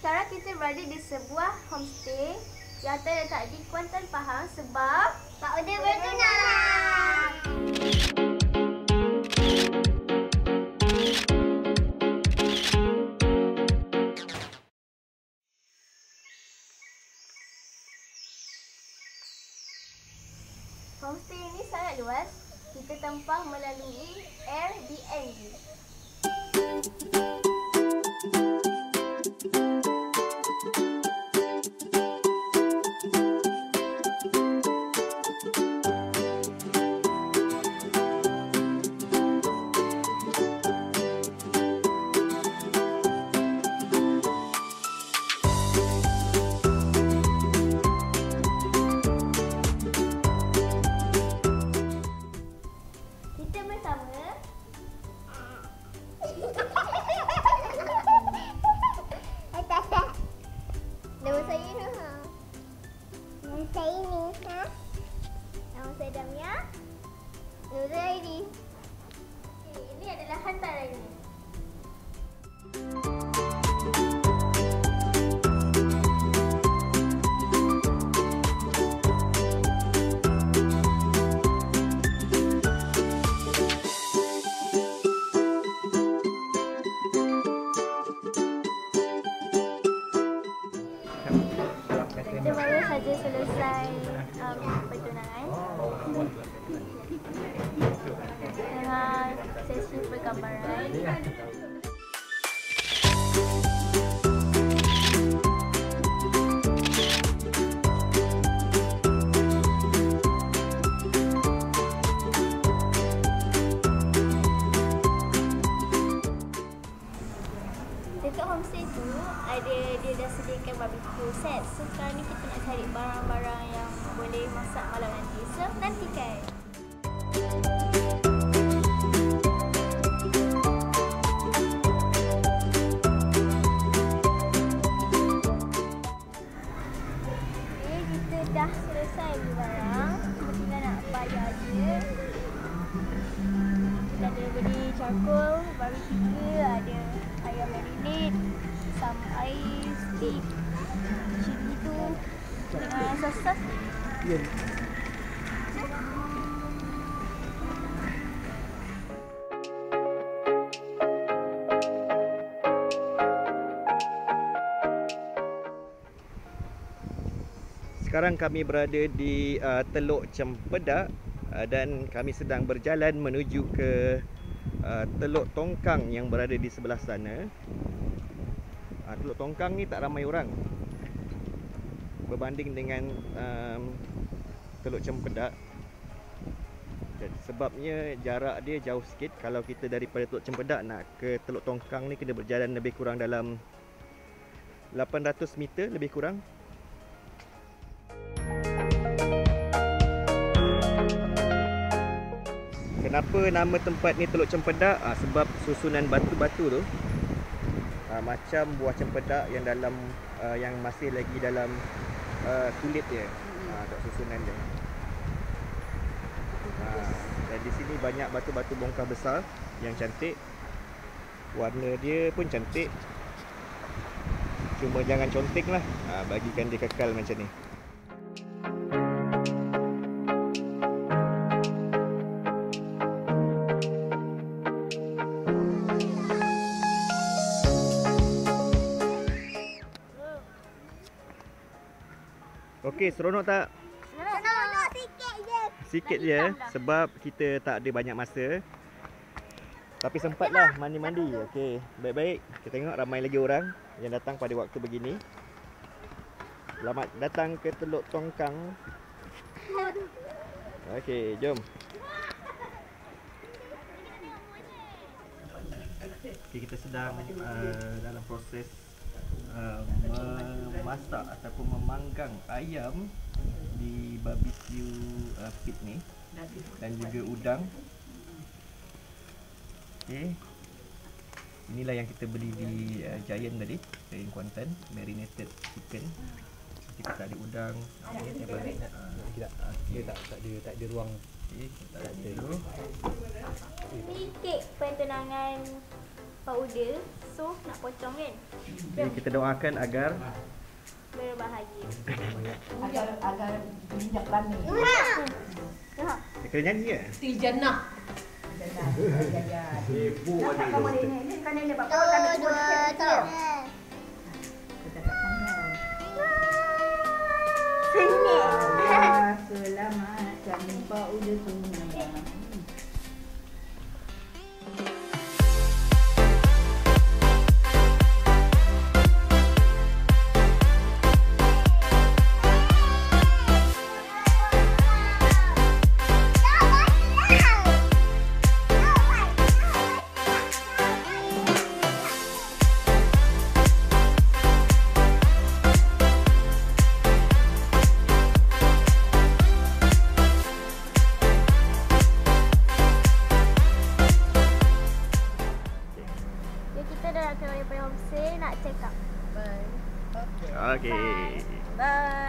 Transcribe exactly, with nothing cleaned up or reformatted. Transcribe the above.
sekarang kita berada di sebuah homestay yang terletak di Kuantan, Pahang sebab Pak Uda bertunang. Homestay ini sangat luas. Kita tempah melalui Airbnb. Nama saya Nuha. Nama saya Nuha. Nama saya Damia. Nama saya Aidi. Ini adalah hantarannya. Kita baru saja selesai um, pertunangan dengan sesi pergambaran. Dekat homestay tu ada dia dah sediakan barbecue set. So sekarang ni kita nak cari barang-barang yang boleh masak malam nanti. So nantikan. Okay, kita dah selesai beli barang. Cuma tinggal nak bayar je. Kita ada beli charcoal, barbecue, ada ayam marinade, some ice, steak, chili tu dengan sos-sos. Ya. Sekarang kami berada di uh, Teluk Cempedak uh, dan kami sedang berjalan menuju ke uh, Teluk Tongkang yang berada di sebelah sana. Uh, Teluk Tongkang ni tak ramai orang berbanding dengan um, Teluk Cempedak. Jadi, sebabnya jarak dia jauh sikit. Kalau kita daripada Teluk Cempedak nak ke Teluk Tongkang ni kena berjalan lebih kurang dalam lapan ratus meter lebih kurang. Kenapa nama tempat ni Teluk Cempedak? Ha, sebab susunan batu-batu tu ha, macam buah cempedak yang dalam uh, yang masih lagi dalam uh, kulit dia. Ha, tak susunan dia. Ha, dan di sini banyak batu-batu bongkah besar yang cantik. Warna dia pun cantik. Cuma jangan conteng lah. Ha, bagikan dia kekal macam ni. Okey, seronok tak? Seronok sikit je. Sikit je sebab kita tak ada banyak masa. Tapi sempatlah mandi-mandi. Okey, baik-baik. Kita tengok ramai lagi orang yang datang pada waktu begini. Selamat datang ke Teluk Tongkang. Okey, jom. Okay, kita sedang uh, dalam proses uh, memasak ataupun memanggang ayam di barbecue uh, pit ni dan juga udang. Okay. Inilah yang kita beli di uh, Giant tadi, Giant Kuantan, marinated chicken. Kita ada udang. Okay, dia balik. Uh, tidak, okay. tak, tak ada, tak ada ruang. Okay, tak ada dulu. Ini kek pertunangan powder. So nak potong kan? Jadi kita doakan agar Berbahagia. Agar agar minyak bami. Ya. dia kena nyanyi ke? Tijana. Tijana. Ya ya. Ibu Nampak kamu ini ini kan ini bapak Dua, kami dua, tiga. Kita kat sana. Sini. Allah selamatkan powder sungai. Kita dah nak kembali pada homestay, nak check up. Bye. Okey. Bye.